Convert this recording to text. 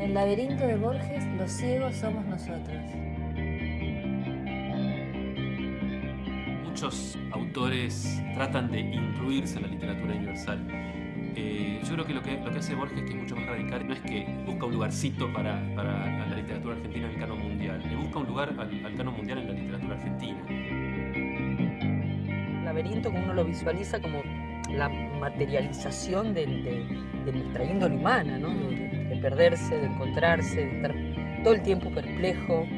el laberinto de Borges, los ciegos somos nosotros. Muchos autores tratan de incluirse en la literatura universal. Yo creo que lo que hace Borges, que es mucho más radical, no es que busca un lugarcito para la literatura argentina en el canon mundial, le busca un lugar al canon mundial en la literatura argentina. El laberinto, que uno lo visualiza como la materialización de nuestra índole humana, ¿no? De perderse, de encontrarse, de estar todo el tiempo perplejo,